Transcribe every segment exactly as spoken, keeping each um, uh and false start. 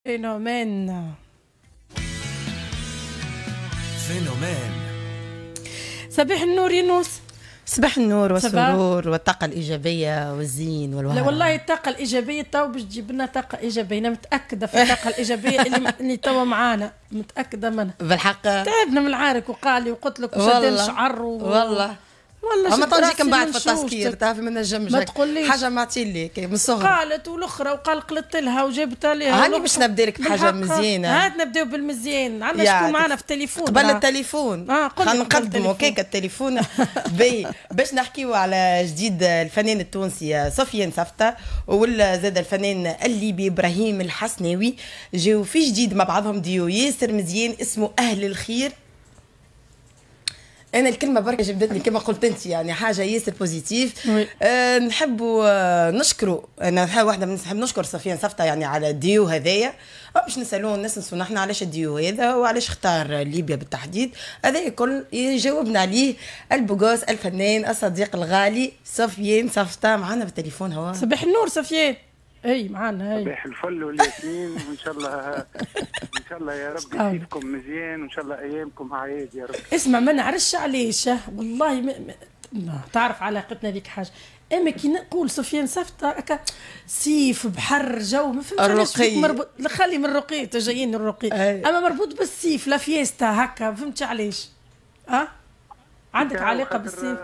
فينومين فينومين. صباح النور يونس. صباح النور والسرور والطاقة الإيجابية والزين والوهرة. لا والله الطاقة الإيجابية تو باش تجيب لنا طاقة إيجابية، أنا متأكدة في الطاقة الإيجابية اللي اللي توا معانا، متأكدة منها بالحق. تعبنا من العارك وقالي وقلت لك وشدنا شعر و... والله والله اما تنجيك من بعد في التسكير تعرفي ما نجمش ما تقوليش حاجه ما ليك من الصغر. قالت والاخرى وقال قلت لها وجبت لها هاني باش نبدا لك بحاجه مزيانه. هات نبداو بالمزيان. عندنا شكون معنا في التليفون قبل التليفون آه خلينا نقدموا كيك التليفون بي باش نحكيو على جديد الفنان التونسي سفيان سفته ولا زاد الفنان الليبي ابراهيم الحسناوي. جاو في جديد مع بعضهم ديو ياسر مزيان اسمه اهل الخير. انا الكلمه برك جبدتني كما قلت انت، يعني حاجه ياسر بوزيتيف. أه نحبوا أه نشكروا، انا واحده من نحب نشكر سفيان سفته يعني على الديو هذايا. باش نسالوه الناس نسوا نحن علاش الديو هذا وعلاش اختار ليبيا بالتحديد. هذا الكل يجاوبنا عليه البوغوس الفنان الصديق الغالي سفيان سفته معنا بالتليفون. هو صباح النور سفيان. اي معنا هاي صباح الفل والياسمين وان شاء الله ان شاء الله يا رب يكفيكم مزيان وان شاء الله ايامكم عايد يا رب. اسمع ما نعرفش علاش والله ما, ما, ما تعرف علاقتنا بك حاجه، اما كي نقول سفيان سفته هكا سيف بحر جو ما فهمتش علاش مربوط. خلي من الرقي جايين الرقي اما مربوط بالسيف لا فيستا هكا فهمتش علاش. اه عندك علاقه بالسيف؟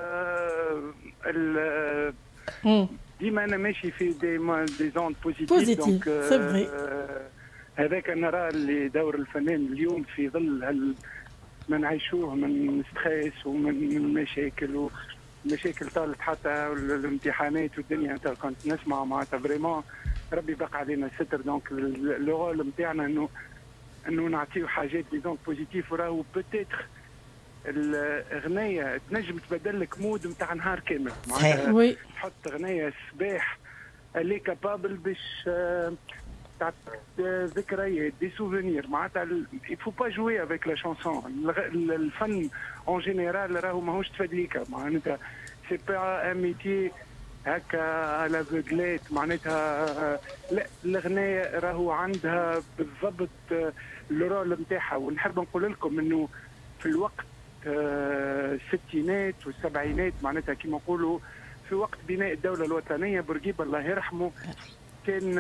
ال ديما انا ماشي في دي دي زون بوزيتيف بوزيتيف دونك هذاك نرى اللي دور الفنان اليوم في ظل هال ما نعيشوه من ستريس ومن مشاكل ومشاكل طالت حتى الامتحانات والدنيا. انت كنت نسمع معناتها فريمون ربي بقى علينا الستر. دونك لو رول نتاعنا انه انه نعطيو حاجات دي زون بوزيتيف وراهو بوتيتر الأغنية تنجم تبدل لك مود نتاع نهار كامل. معناتها تحط أغنية الصباح اللي كابابل باش تعطيك ذكريات دي سوفونير. معناتها يفو با جوي افيك لا شانسون. الفن اون جينيرال راهو ماهوش تفدليكا. معناتها سي با ان ميتي هكا على فوغليت. معناتها لا الأغنية راهو عندها بالضبط الرول نتاعها. ونحب نقول لكم انه في الوقت الستينات والسبعينات معناتها كما نقولوا في وقت بناء الدولة الوطنية بورقيبة الله يرحمه كان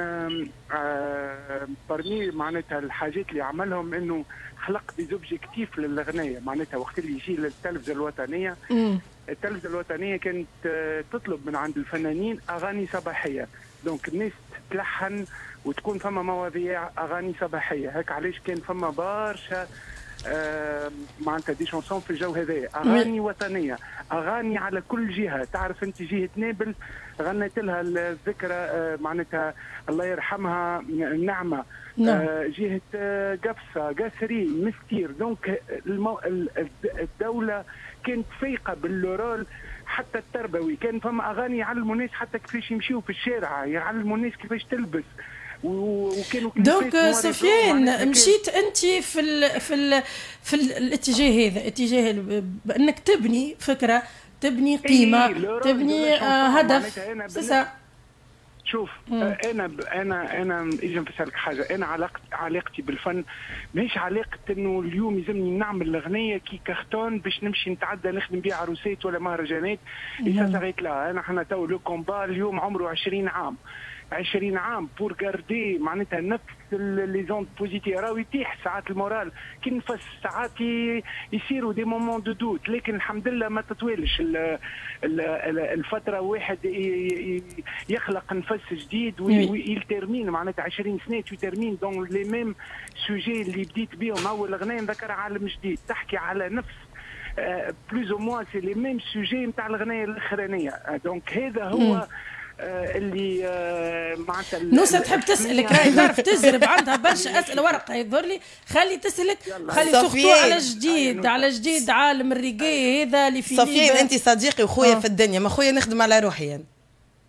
برمي معناتها الحاجات اللي عملهم انه خلق دي زوبجيكتيف للأغنية. معناتها وقت اللي يجي للتلفزة الوطنية التلفزة الوطنية كانت تطلب من عند الفنانين أغاني صباحية. دونك الناس تلحن وتكون فما مواضيع أغاني صباحية. هيك علاش كان فما برشا آه معناتها دي شونسون في الجو هذايا. اغاني وطنيه اغاني على كل جهه. تعرف انت جهه نابل غنيت لها الذكرى آه معناتها الله يرحمها النعمه. آه جهه آه قفصه قاسري مستير. دونك المو... الدوله كانت فايقه بالرول حتى التربوي. كان فما اغاني يعلموا الناس حتى كيفاش يمشيوا في الشارع، يعلموا الناس كيفاش تلبس. دونك سفيان مشيت انت في ال في ال في الاتجاه هذا، اتجاه بانك تبني فكره، تبني قيمه، تبني آه هدف. شوف آه انا انا انا اجي نفسرلك حاجه. انا علاقتي علاقتي بالفن ماهيش علاقه انه اليوم يلزمني نعمل الاغنيه كي كارتون باش نمشي نتعدى نخدم بها عروسات ولا مهرجانات. يسا لا انا حنا تو لو كومبا اليوم عمره عشرين عام عشرين عام بور غاردي معناتها نفس لي زون بوزيتيف. راهو يتيح ساعات المورال كي نفس ساعات يصيروا دي مومون دو دوت. لكن الحمد لله ما تطويلش الفتره. واحد يخلق نفس جديد ويلترمين معناتها عشرين سنه تيرمين دون لي ميم سوجي اللي بديت بهم. اول اغنيه نذكر عالم جديد تحكي على نفس بلوز او موان سي لي ميم سوجي نتاع الاغنيه الاخرانيه. دونك هذا هو آه اللي آه معناتها نوسة تحب تسألك راهي تعرف تزرب عندها برشا أسئلة ورقة يظهر لي. خلي تسألك خلي تخطو على جديد على جديد عالم الريقي هذا اللي في صفيان. أنت صديقي وخويا آه. في الدنيا ما خويا نخدم على روحي يعني.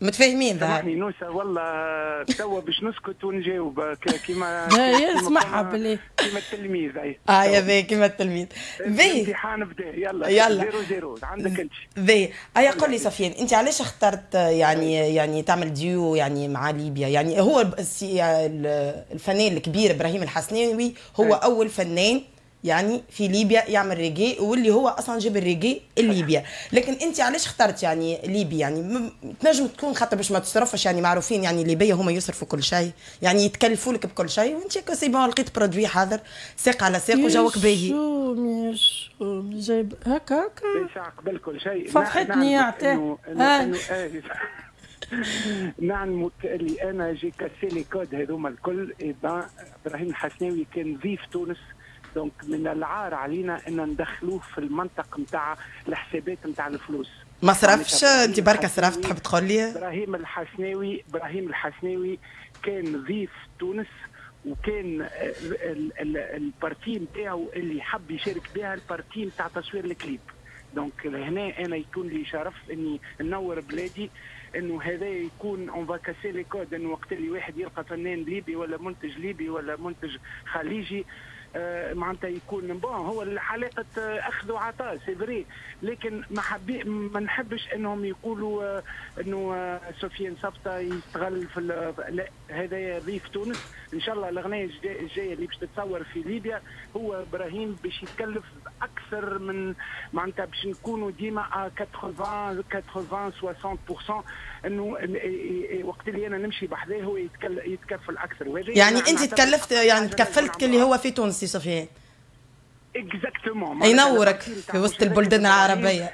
متفاهمين ظهر. سامحني نوسة والله توا باش نسكت ونجاوب كيما اسمعها بالله كيما التلميذ. اي اه يا باهي كيما التلميذ. باهي الامتحان بدا يلا يلا زيرو زيرو عندك انت. باهي ايا قول لي سفيان، انت علاش اخترت يعني يعني تعمل ديو يعني مع ليبيا؟ يعني هو الفنان الكبير ابراهيم الحسناوي هو اول فنان يعني في ليبيا يعمل ريجي، واللي هو اصلا جاب الريجي ليبيا. لكن انت علاش اخترت يعني ليبيا؟ يعني تنجم تكون خاطر باش ما تصرفش، يعني معروفين يعني ليبيا هما يصرفوا كل شيء، يعني يتكلفوا لك بكل شيء، وانت كو سي بون لقيت برودوي حاضر ساق على ساق وجوك باهي. شو شو جايب هكا هكا ليس قبل كل شيء فضحتني يا عتاه. نعلم اللي انا جي كاسي لي كود هذوما الكل. اذا ابراهيم الحسناوي كان ضيف تونس، دونك من العار علينا ان ندخلوه في المنطق نتاع الحسابات نتاع الفلوس. ما صرفش انت بركه صرفت تحب تقول لي؟ ابراهيم الحسناوي ابراهيم الحسناوي كان ضيف تونس، وكان البارتي نتاعو اللي حب يشارك بها البارتي نتاع تصوير الكليب. دونك هنا انا يكون لي شرف اني ننور بلادي انه هذا يكون اون فا كاسي لي كود، انه وقت اللي واحد يلقى فنان ليبي ولا منتج ليبي ولا منتج خليجي آه معناتها يكون بون هو حلقه اخذ وعطاء سي فري، لكن ما حبي ما نحبش انهم يقولوا آه انه آه سفيان صفطه يستغل في لا، هذا ضيف تونس. ان شاء الله الاغنيه الجايه اللي باش تتصور في ليبيا هو ابراهيم باش يتكلف اكثر من معناتها باش نكونوا ديما ثمانين ثمانين ستين بالمئة، انه وقت اللي انا نمشي بحذاه هو يتكفل اكثر. يعني انت تكلفت يعني تكفلت اللي هو في تونس سي سفيان؟ اكزاكتومون. ينورك في وسط البلدان العربيه.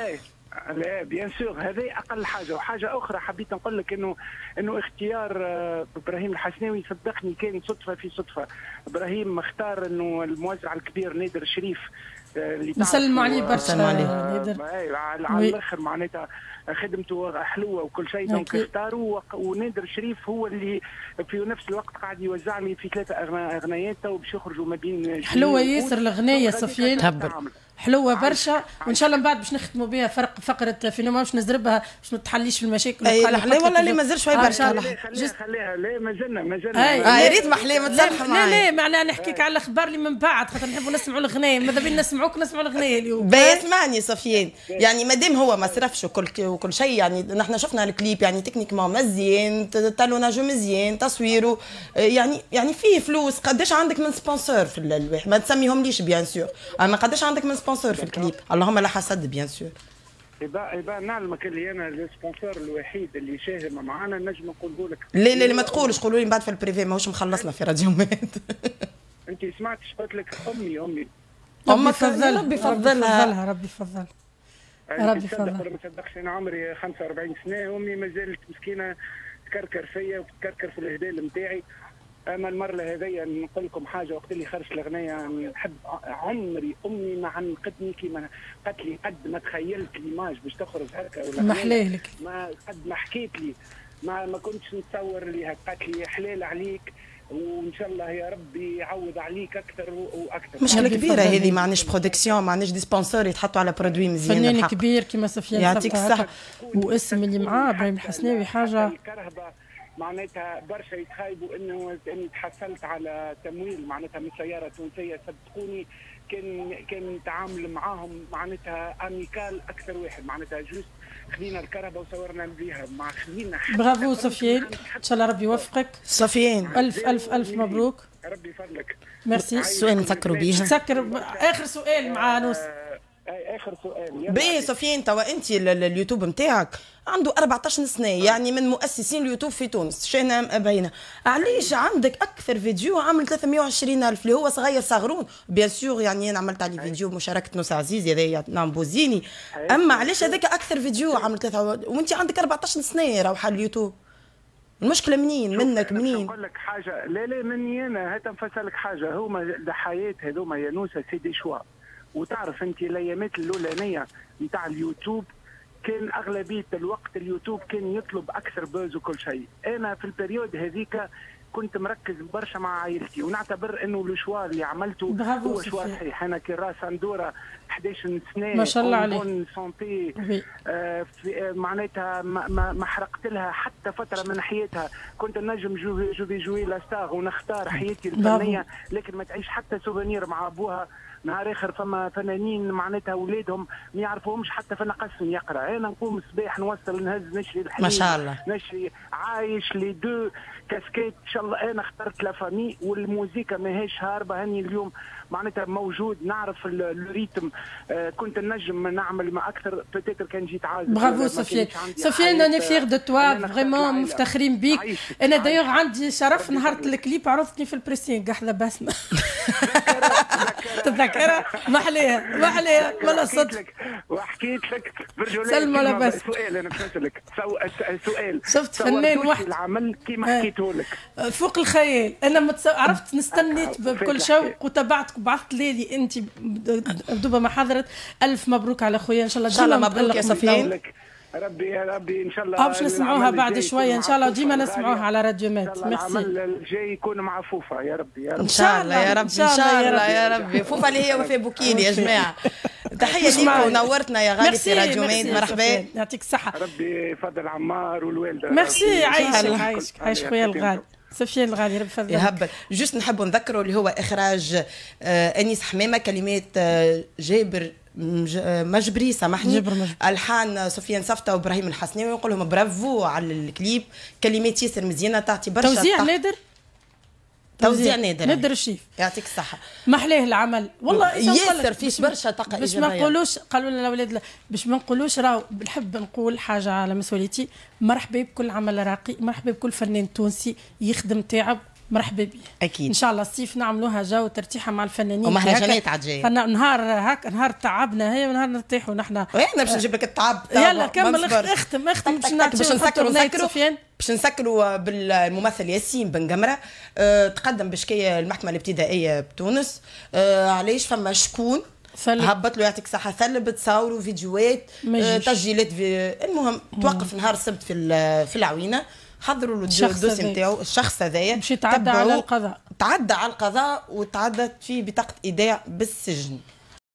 لا بيان سور هذه اقل حاجه. وحاجه اخرى حبيت نقول لك انه انه اختيار ابراهيم الحسناوي صدقني كان صدفه في صدفه. ابراهيم اختار انه الموزع الكبير نادر شريف اللي نسلموا عليه برشا نادر على الاخر معناتها خدمته حلوه وكل شيء، دونك اختاروا. ونادر شريف هو اللي في نفس الوقت قاعد يوزع لي في ثلاثه اغنيات تو باش يخرجوا ما بين حلوه ياسر الاغنيه سفيان حلوه برشا. وان شاء الله من بعد باش نختموا بها فرق فقره فينوما باش نزربها باش ما تحليش في المشاكل. اي لا والله اللي مازال شوي برشا. خليها خليها لا مازلنا مازلنا يا ريت محليه ما تصلح معايا. لا لا معناها نحكيك على الاخبار اللي من بعد خاطر نحبوا نسمعوا الاغنيه. ماذا بينا نسمعوك نسمعوا الاغنيه اليوم. اسمعني سفيان، يعني مادام هو ما صرفش وكل وكل شيء، يعني نحن شفنا الكليب يعني تكنيكمون مزيان، تالوناج مزيان، تصويره يعني يعني فيه فلوس. قداش عندك من سبونسور في الواحد؟ ما تسميهم ليش بيان سور، اما قداش عندك من سبونسور في الكليب؟ اللهم لا حسد بيان سور. يبقى يبقى نعلمك اللي انا السبونسور الوحيد اللي شاهم معانا نجم نقول لك. لا لا ما تقولش، قولوا لي من بعد في البريفي ماهوش مخلصنا في راديو مات. انت سمعتش قلت لك امي امي امك فضل ربي يفضلها ربي يفضلها ربي يفضلها. ما تصدقش انا عمري خمسة وأربعين سنه، امي ما زالت مسكينه تكركر فيا وتكركر في الهدال نتاعي. انا المره هذيا نقول لكم حاجه، وقت اللي خرجت الاغنيه نحب عمري امي ما عنقتني كيما قالت لي قد ما تخيلت ليماج باش تخرج هكا ولا ما حلاه لك، ما قد ما حكيت لي ما ما كنتش نتصور اللي هكا. قالت لي حلال عليك وان شاء الله يا ربي يعوض عليك اكثر واكثر. مشكله كبيره هذه، ما عندناش برودكسيون، ما عندناش دي سبونسور يتحطوا على برودوي مزيان. فنان كبير كيما سفيان يعطيك الصحه، واسم اللي معاه ابراهيم الحسناوي حاجه معناتها برشا يتخايبوا انه اني تحصلت على تمويل معناتها من سياره تونسيه. صدقوني كان كان تعامل معاهم معناتها اميكال اكثر واحد، معناتها جوست خلينا الكهرباء وصورنا بها مع خلينا. برافو سفيان، ان شاء الله ربي يوفقك سفيان. الف الف الف مبروك، ربي يفضلك. ميرسي. السؤال نسكروا بيه، نسكر اخر سؤال مع نوس. اي اخر سؤال. باهي سفيان، توا انت اليوتيوب نتاعك عنده أربعطاش سنه، يعني من مؤسسين اليوتيوب في تونس، شئنا باينه. علاش عندك اكثر فيديو عامل ثلاثمائة وعشرين ألف اللي هو صغير صغرون؟ بيان سور يعني انا عملت عليه فيديو بمشاركه نوس عزيز هذايا نعم بوزيني، اما علاش هذاك اكثر فيديو عامل ثلاثة وانت عندك أربعطاش سنه راوحه اليوتيوب؟ المشكله منين؟ منك منين؟ نقول لك حاجه، لا لا مني انا، هات نفسر لك حاجه. هما الحياه هذوما يا نوسه سي دي شوا. وتعرف انت الايامات الاولانيه نتاع اليوتيوب كان اغلبيه الوقت اليوتيوب كان يطلب اكثر بوز وكل شيء. انا في البريود هذيك كنت مركز برشا مع عائلتي، ونعتبر انه لو اللي عملته هو شوا صحيح. انا كي راس اندورا إحدى عشرة سنه ما شاء الله عليك، بون سونتي آه في معناتها ما, ما, ما حرقت لها حتى فتره من حياتها. كنت نجم جو جو جوي لا ستار ونختار حياتي الفنيه، لكن ما تعيش حتى سوفونير مع ابوها. نهار اخر فما فنانين معناتها اولادهم ما يعرفوهمش حتى فن قسم يقرا. انا نقوم الصباح نوصل نهز نشري الحليب ما شاء الله، نشري عايش لي دو كاسكيت ان شاء الله. انا اخترت لا فامي والموسيقى ماهيش هاربه. هاني اليوم معناتها موجود، نعرف الريتم. آه كنت نجم نعمل ما اكثر بتاتر كان جيت عازف. برافو سفيان. سفيان انا فيغ دو توا فريمون مفتخرين بيك. انا دايوغ عندي شرف نهار الكليب عرضتني في البريسينغ قاعده بسمه تتذكرها؟ ما حليها ما حليها ولا صدق. وحكيت لك برجولي سلمى لاباس. سؤال انا فهمت لك سؤال. شفت فنان واحد العمل كيما حكيته لك فوق الخيال. انا متص... عرفت نستنيت بكل شوق وتبعتك وبعثت لي انت دوبا ما حضرت. الف مبروك على خويا ان شاء الله. ان شاء الله مبروك يا سفيان. ربي يا ربي ان شاء الله. باش نسمعوها بعد شويه ان شاء الله، ديما نسمعوها على راديو مات. ميرسي. العمل الجاي يكون مع فوفا يا ربي يا رب. ان شاء الله يا ربي ان شاء الله يا ربي. فوفا اللي هي وفاء بوكيلي يا جماعه. تحيه ليك ونورتنا يا غالي في راديو مات. مرحبا يعطيك الصحه. ربي يفضل عمار والوالده. ميرسي. عايشك عايشك عايش خويا الغالي سفيان الغالي ربي يفضلك. يهبل. جوست نحبوا نذكروا اللي هو اخراج آه انيس حمامه، كلمات آه جابر مجبري سامحني، الحان سفيان صفته وابراهيم الحسناوي. ونقول لهم برافو على الكليب، كلمات ياسر مزيانه تعطي برشا. توزيع نادر، توزيع نادر نادر الشيف. يعطيك الصحه. محلاه العمل والله ياسر فيش برشا طاقه باش ما نقولوش. قالوا لنا الاولاد باش ما نقولوش راهو نحب نقول حاجه على مسؤوليتي. مرحبا بكل عمل راقي، مرحبا بكل فنان تونسي يخدم تعب، مرحبا بيه. اكيد ان شاء الله الصيف نعملوها جو ترتيحه مع الفنانين ومهرجانات عاد جايه. نهار هاك نهار تعبنا هي ونهار نرتاحوا نحن. انا باش نجيب لك التعب. يلا كمل اختم اختم باش باش نسكروا نسكروا باش نسكروا بالممثل ياسين بن قمره. أه تقدم بشكايه المحكمه الابتدائيه بتونس. أه علاش فما شكون هبط له يعطيك صحه ثلب تصاوروا فيديوهات أه تسجيلات في المهم توقف نهار السبت في في العوينه. حضروا له الدوسي نتاعو الشخص هذايا باش يتعدى على القضاء. تعدى على القضاء وتعدت فيه بطاقه ايداع بالسجن.